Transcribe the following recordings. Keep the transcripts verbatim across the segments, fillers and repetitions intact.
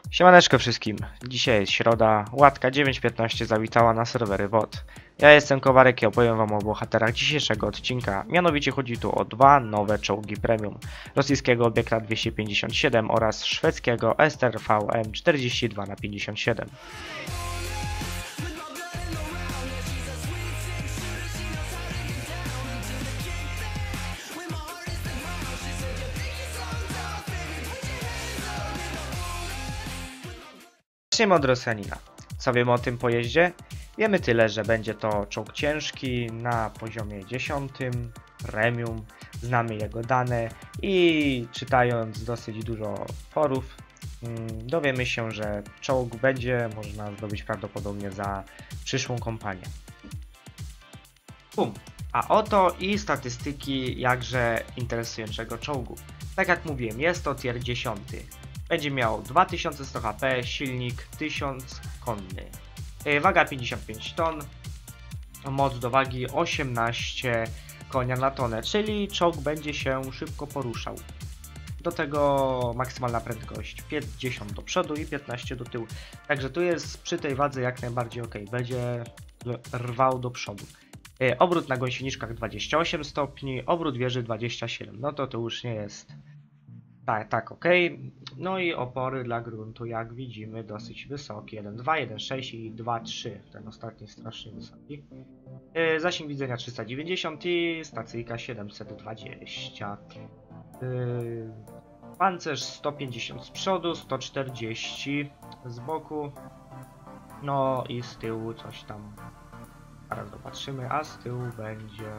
Siemaneczko wszystkim, dzisiaj jest środa, łatka dziewięć piętnaście zawitała na serwery W O D. Ja jestem Kowarek i opowiem wam o bohaterach dzisiejszego odcinka, mianowicie chodzi tu o dwa nowe czołgi premium, rosyjskiego Obiekta dwieście pięćdziesiąt siedem oraz szwedzkiego S T R V M czterdzieści dwa na pięćdziesiąt siedem. Zaczniemy od Rosjanina. Co wiemy o tym pojeździe? Wiemy tyle, że będzie to czołg ciężki na poziomie dziesiątym, premium, znamy jego dane i czytając dosyć dużo forów dowiemy się, że czołg będzie można zdobyć prawdopodobnie za przyszłą kampanię. Bum. A oto i statystyki jakże interesującego czołgu. Tak jak mówiłem, jest to tier dziesięć. Będzie miał dwa tysiące sto H P, silnik tysiąc konny, waga pięćdziesiąt pięć ton, moc do wagi osiemnaście konia na tonę, czyli czołg będzie się szybko poruszał. Do tego maksymalna prędkość pięćdziesiąt do przodu i piętnaście do tyłu. Także tu jest przy tej wadze jak najbardziej ok, będzie rwał do przodu. Obrót na gąsieniczkach dwadzieścia osiem stopni, obrót wieży dwadzieścia siedem, no to to już nie jest tak, tak, ok. No i opory dla gruntu, jak widzimy, dosyć wysokie. jeden dwa, jeden sześć i dwa trzy. Ten ostatni strasznie wysoki. Yy, zasięg widzenia trzysta dziewięćdziesiąt i stacyjka siedemset dwadzieścia. Yy, pancerz sto pięćdziesiąt z przodu, sto czterdzieści z boku. No i z tyłu coś tam. Zaraz zobaczymy, a z tyłu będzie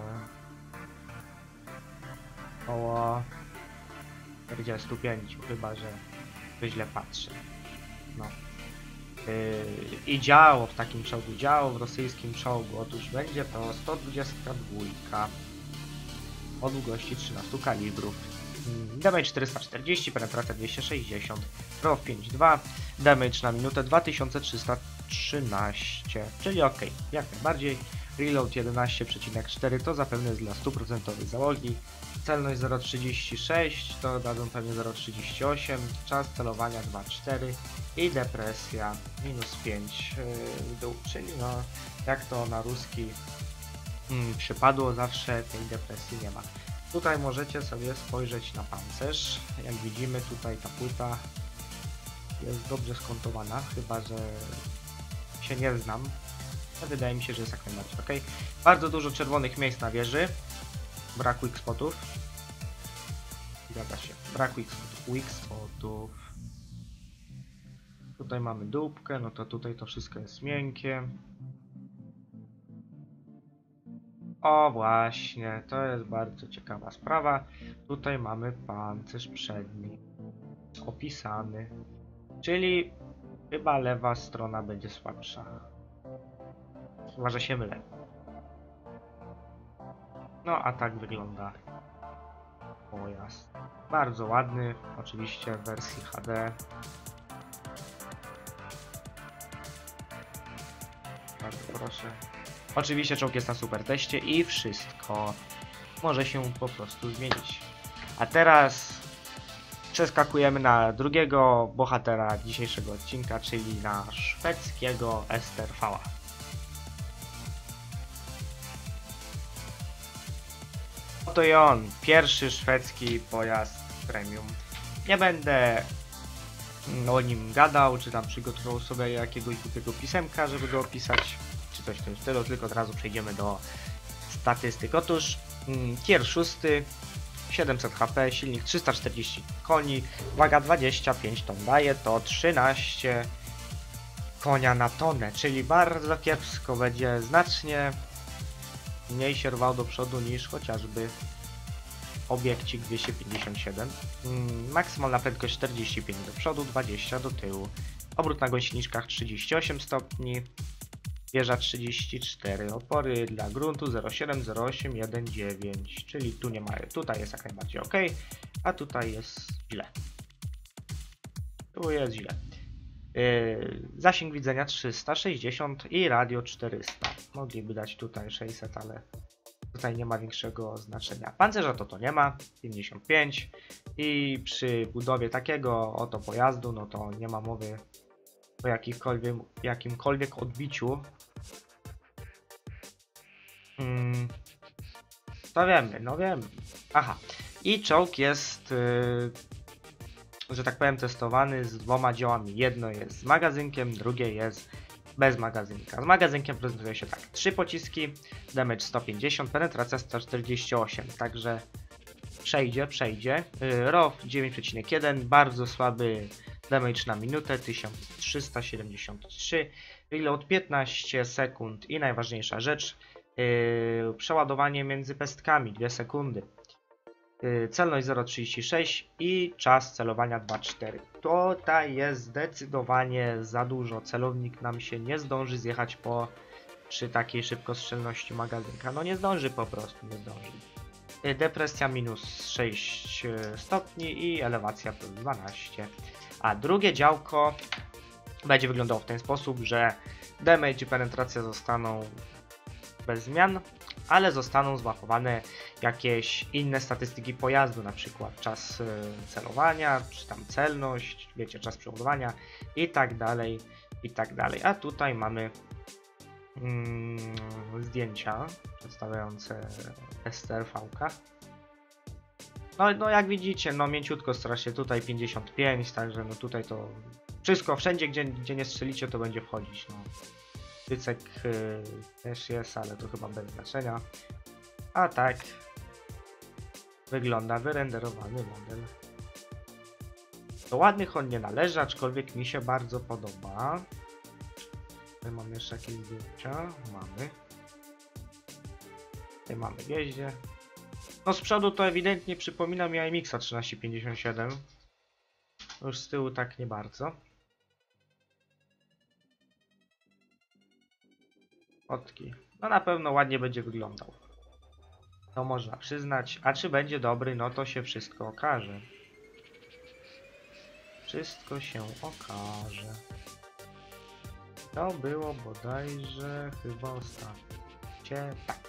około czterdzieści pięć, chyba że źle patrzy. No. Yy, I działo w takim czołgu, działo w rosyjskim czołgu. Otóż będzie to sto dwadzieścia dwa o długości trzynaście kalibrów. Yy, damage czterysta czterdzieści, penetracja dwieście sześćdziesiąt, prof pięć dwa, damage na minutę dwa tysiące trzysta trzynaście, czyli ok, jak najbardziej. Reload jedenaście przecinek cztery to zapewne jest dla stu procent załogi. Celność zero przecinek trzydzieści sześć to dadzą pewnie zero przecinek trzydzieści osiem, czas celowania dwa przecinek cztery i depresja minus pięć w dół, czyli no jak to na ruski hmm, przypadło, zawsze tej depresji nie ma. Tutaj możecie sobie spojrzeć na pancerz, jak widzimy tutaj ta płyta jest dobrze skontowana, chyba że się nie znam. Wydaje mi się, że jest jak najbardziej ok. Bardzo dużo czerwonych miejsc na wieży. Brak weak spotów. Zgadza się. Brak weak spotów. Weak spotów. Tutaj mamy dupkę, no to tutaj to wszystko jest miękkie. O właśnie, to jest bardzo ciekawa sprawa. Tutaj mamy pancerz przedni. Opisany. Czyli chyba lewa strona będzie słabsza. Chyba że się mylę. No a tak wygląda pojazd. Bardzo ładny, oczywiście w wersji H D. Bardzo proszę. Oczywiście czołg jest na super teście i wszystko może się po prostu zmienić. A teraz przeskakujemy na drugiego bohatera dzisiejszego odcinka, czyli na szwedzkiego S T R V A. Oto i on, pierwszy szwedzki pojazd premium. Nie będę o nim gadał, czy tam przygotował sobie jakiegoś głupiego pisemka, żeby go opisać, czy coś w tym stylu, tylko od razu przejdziemy do statystyk. Otóż mm, tier szósty, siedemset H P, silnik trzysta czterdzieści koni, waga dwadzieścia pięć ton, daje to trzynaście konia na tonę, czyli bardzo kiepsko, będzie znacznie mniej się rwał do przodu niż chociażby obiekcik dwieście pięćdziesiąt siedem. Hmm, maksymalna prędkość czterdzieści pięć do przodu, dwadzieścia do tyłu. Obrót na gąsieniczkach trzydzieści osiem stopni. Wieża trzydzieści cztery. Opory dla gruntu zero siedem, zero osiem, jeden dziewięć. Czyli tu nie ma, tutaj jest jak najbardziej ok, a tutaj jest źle. Tu jest źle. Yy, zasięg widzenia trzysta sześćdziesiąt i radio czterysta. Mogliby dać tutaj sześćset, ale tutaj nie ma większego znaczenia. Pancerza to to nie ma, pięćdziesiąt pięć, i przy budowie takiego oto pojazdu, no to nie ma mowy o jakikolwiek, jakimkolwiek odbiciu. Hmm, to wiemy, no wiemy. Aha, i czołg jest, yy, że tak powiem, testowany z dwoma działami. Jedno jest z magazynkiem, drugie jest bez magazynka. Z magazynkiem prezentuje się tak: trzy pociski, damage sto pięćdziesiąt, penetracja sto czterdzieści osiem, także przejdzie, przejdzie. Yy, R O W dziewięć przecinek jeden, bardzo słaby damage na minutę, tysiąc trzysta siedemdziesiąt trzy, reload piętnaście sekund i najważniejsza rzecz, yy, przeładowanie między pestkami dwie sekundy. Celność zero przecinek trzydzieści sześć i czas celowania dwa przecinek cztery. Tutaj jest zdecydowanie za dużo. Celownik nam się nie zdąży zjechać po przy takiej szybkostrzelności magazynka. No nie zdąży, po prostu nie zdąży. Depresja minus sześć stopni i elewacja plus dwanaście. A drugie działko będzie wyglądało w ten sposób, że damage i penetracja zostaną bez zmian, ale zostaną złapowane jakieś inne statystyki pojazdu, na przykład czas celowania, czy tam celność, wiecie, czas przeładowania i tak dalej, i tak dalej. A tutaj mamy mm, zdjęcia przedstawiające S T R V-ka. No, no jak widzicie, no mięciutko strasznie, tutaj pięćdziesiąt pięć, także no tutaj to wszystko, wszędzie gdzie, gdzie nie strzelicie, to będzie wchodzić, no. Tycek yy, też jest, ale to chyba bez znaczenia. A tak wygląda wyrenderowany model. Do ładnych on nie należy, aczkolwiek mi się bardzo podoba. Tutaj mamy jeszcze jakieś zdjęcia. Mamy. Tutaj mamy wjeździe. No z przodu to ewidentnie przypomina mi A M X trzynaście pięćdziesiąt siedem. Już z tyłu tak nie bardzo. Fotki. No na pewno ładnie będzie wyglądał. To można przyznać. A czy będzie dobry, no to się wszystko okaże. Wszystko się okaże. To było bodajże chyba ostatnie. Tak.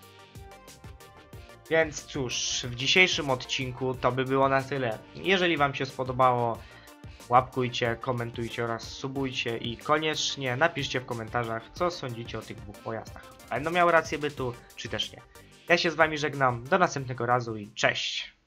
Więc cóż, w dzisiejszym odcinku to by było na tyle. Jeżeli wam się spodobało, łapkujcie, komentujcie oraz subujcie i koniecznie napiszcie w komentarzach, co sądzicie o tych dwóch pojazdach. Będą miały rację bytu, czy też nie. Ja się z wami żegnam, do następnego razu i cześć!